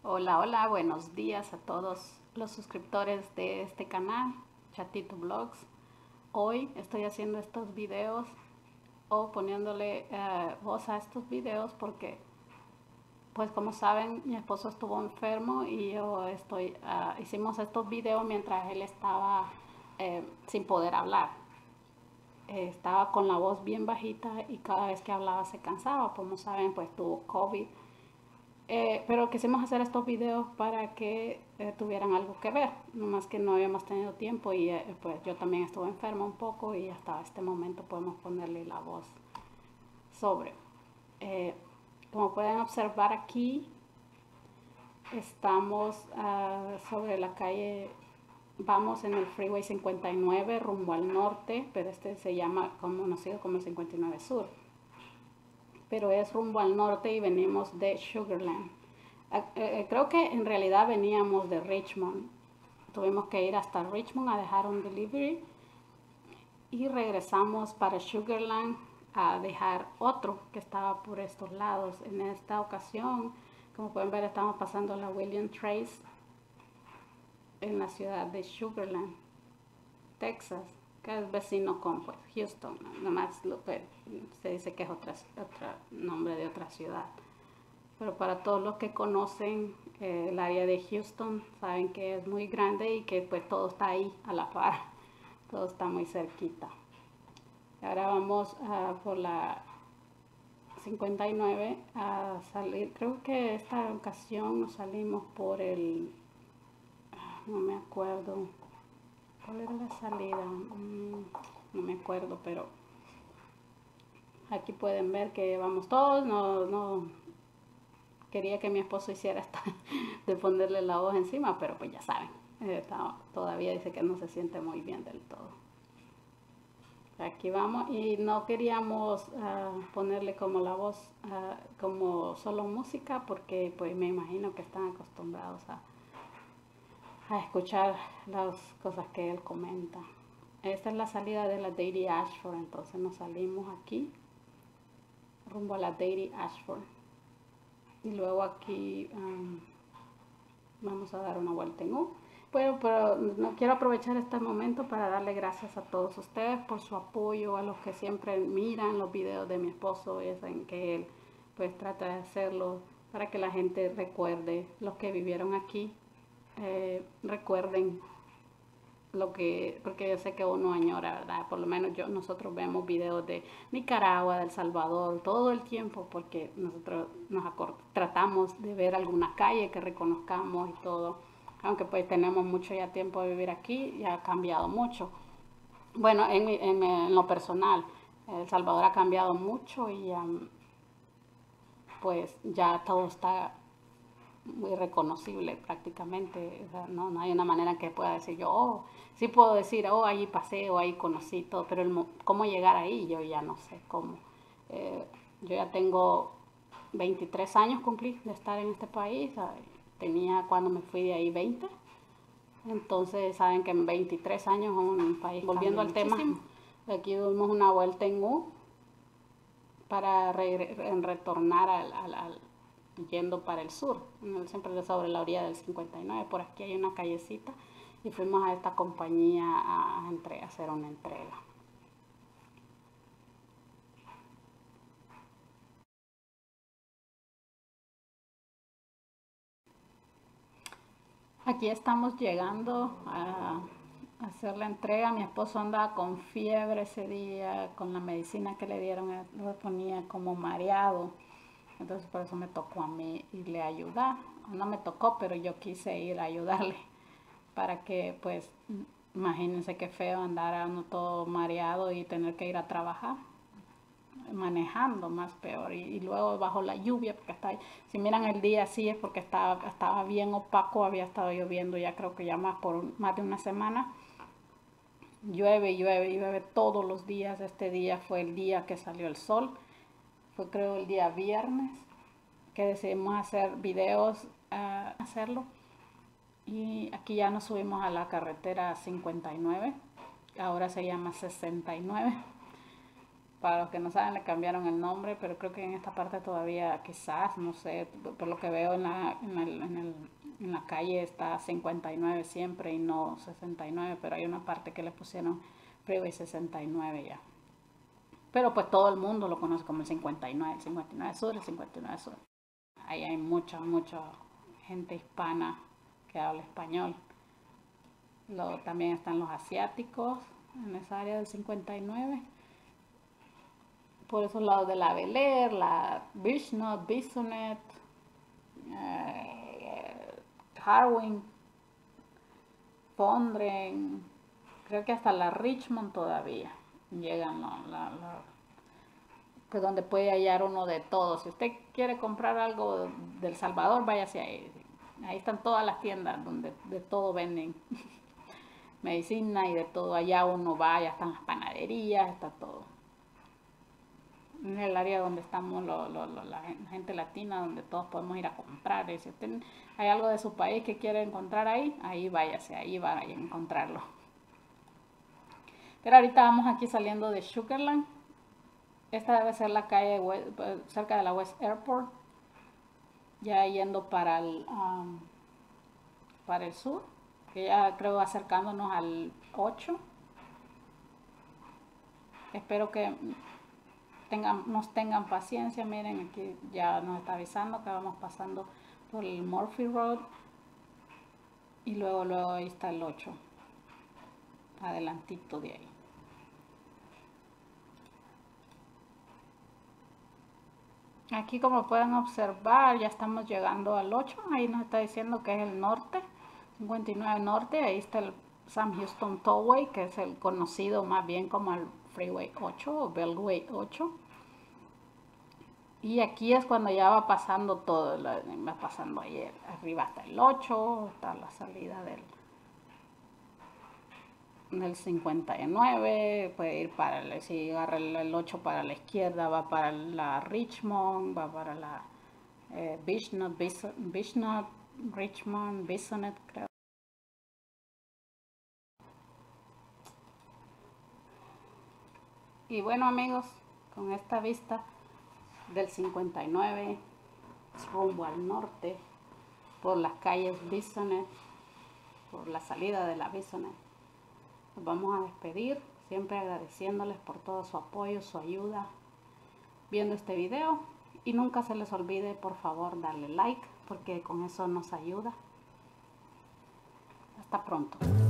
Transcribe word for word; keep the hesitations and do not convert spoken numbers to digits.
Hola, hola, buenos días a todos los suscriptores de este canal, Chatito Vlogs. Hoy estoy haciendo estos videos o poniéndole uh, voz a estos videos porque, pues como saben, mi esposo estuvo enfermo y yo estoy, uh, hicimos estos videos mientras él estaba eh, sin poder hablar. Eh, estaba con la voz bien bajita y cada vez que hablaba se cansaba. Como saben, pues tuvo COVID. Eh, pero quisimos hacer estos videos para que eh, tuvieran algo que ver, nomás que no habíamos tenido tiempo y eh, pues yo también estuve enferma un poco y hasta este momento podemos ponerle la voz sobre. Eh, como pueden observar aquí, estamos uh, sobre la calle, vamos en el Freeway cincuenta y nueve rumbo al norte, pero este se llama conocido como el cincuenta y nueve Sur. Pero es rumbo al norte y venimos de Sugarland. Eh, creo que en realidad veníamos de Richmond. Tuvimos que ir hasta Richmond a dejar un delivery y regresamos para Sugarland a dejar otro que estaba por estos lados. En esta ocasión, como pueden ver, estamos pasando la William Trace en la ciudad de Sugarland, Texas, que es vecino con pues, Houston. Nomás lo, pues, se dice que es otro nombre de otra ciudad. Pero para todos los que conocen eh, el área de Houston, saben que es muy grande y que pues todo está ahí a la par, todo está muy cerquita. Ahora vamos uh, por la cincuenta y nueve a salir, creo que esta ocasión nos salimos por el, no me acuerdo, ¿cuál era la salida? Mm, no me acuerdo, pero aquí pueden ver que vamos todos, no, no, quería que mi esposo hiciera esta de ponerle la voz encima, pero pues ya saben, eh, todavía dice que no se siente muy bien del todo. Aquí vamos y no queríamos uh, ponerle como la voz uh, como solo música porque pues me imagino que están acostumbrados a, a escuchar las cosas que él comenta. Esta es la salida de la Dairy Ashford, entonces nos salimos aquí rumbo a la Dairy Ashford. Y luego aquí um, vamos a dar una vuelta en U. Bueno, pero no quiero aprovechar este momento para darle gracias a todos ustedes por su apoyo, a los que siempre miran los videos de mi esposo, y en que él pues trata de hacerlo para que la gente recuerde, los que vivieron aquí, eh, recuerden lo que, porque yo sé que uno añora, ¿verdad? Por lo menos yo, nosotros vemos videos de Nicaragua, de El Salvador, todo el tiempo, porque nosotros nos tratamos de ver alguna calle que reconozcamos y todo, aunque pues tenemos mucho ya tiempo de vivir aquí, ya ha cambiado mucho. Bueno, en, en, en lo personal, El Salvador ha cambiado mucho y um, pues ya todo está muy reconocible prácticamente, o sea, no, no hay una manera que pueda decir yo, oh, sí puedo decir, oh, ahí pasé o ahí conocí todo, pero el, cómo llegar ahí yo ya no sé cómo. Eh, yo ya tengo veintitrés años cumplí de estar en este país, tenía cuando me fui de ahí veinte, entonces saben que en veintitrés años es un país. Volviendo al tema, aquí dimos una vuelta en U para re, en retornar al, al, al yendo para el sur, siempre sobre la orilla del cincuenta y nueve, por aquí hay una callecita y fuimos a esta compañía a, a, a hacer una entrega. Aquí estamos llegando a hacer la entrega. Mi esposo andaba con fiebre ese día, con la medicina que le dieron, lo ponía como mareado. Entonces por eso me tocó a mí irle a ayudar. No me tocó, pero yo quise ir a ayudarle para que, pues, imagínense qué feo andar a uno todo mareado y tener que ir a trabajar manejando, más peor, y, y luego bajo la lluvia, porque está ahí. Si miran el día así es porque estaba, estaba bien opaco, había estado lloviendo ya creo que ya más por un, más de una semana. Llueve, llueve, llueve todos los días. Este día fue el día que salió el sol, fue creo el día viernes que decidimos hacer videos, uh, hacerlo. Y aquí ya nos subimos a la carretera cincuenta y nueve, ahora se llama sesenta y nueve. Para los que no saben, le cambiaron el nombre, pero creo que en esta parte todavía, quizás, no sé, por lo que veo en la, en el, en el, en la calle está cincuenta y nueve siempre y no sesenta y nueve, pero hay una parte que le pusieron Freeway sesenta y nueve ya. Pero pues todo el mundo lo conoce como el cincuenta y nueve, el cincuenta y nueve Sur, el cincuenta y nueve Sur. Ahí hay mucha, mucha gente hispana que habla español. Lo, también están los asiáticos en esa área del cincuenta y nueve. Por esos lados de la Bel Air, la Bishnot, Bisonet, eh, Harwin, Fondren, creo que hasta la Richmond todavía llegan, ¿no? la, la, pues donde puede hallar uno de todo. Si usted quiere comprar algo del Salvador, váyase ahí. Ahí están todas las tiendas donde de todo venden medicina y de todo. Allá uno va, ya están las panaderías, está todo. En el área donde estamos lo, lo, lo, la gente latina, donde todos podemos ir a comprar. Y si usted hay algo de su país que quiere encontrar ahí, ahí váyase, ahí va a encontrarlo. Pero ahorita vamos aquí saliendo de Sugarland. Esta debe ser la calle West, cerca de la West Airport, ya yendo para el, um, para el sur, que ya creo acercándonos al ocho. Espero que tengan, nos tengan paciencia. Miren, aquí ya nos está avisando que vamos pasando por el Murphy Road y luego luego ahí está el ocho, adelantito de ahí. Aquí, como pueden observar, ya estamos llegando al ocho. Ahí nos está diciendo que es el norte, cincuenta y nueve Norte. Ahí está el Sam Houston Tollway, que es el conocido más bien como el Freeway ocho o Beltway ocho. Y aquí es cuando ya va pasando todo, va pasando ahí arriba hasta el ocho, hasta la salida del, del cincuenta y nueve, puede ir para, el, si agarra el, el ocho para la izquierda, va para la Richmond, va para la eh, Bishnot, Bishnot, Richmond, Bisonet, creo. Y bueno, amigos, con esta vista del cincuenta y nueve rumbo al norte, por las calles Bisonet, por la salida de la Bisonet, nos vamos a despedir, siempre agradeciéndoles por todo su apoyo, su ayuda, viendo este video. Y nunca se les olvide, por favor, darle like, porque con eso nos ayuda. Hasta pronto.